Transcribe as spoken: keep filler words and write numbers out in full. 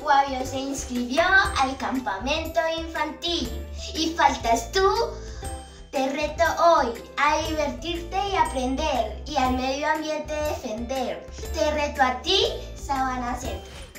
Fabio se inscribió al campamento infantil y faltas tú. Te reto hoy a divertirte y aprender y al medio ambiente defender. Te reto a ti, Sabana Centro.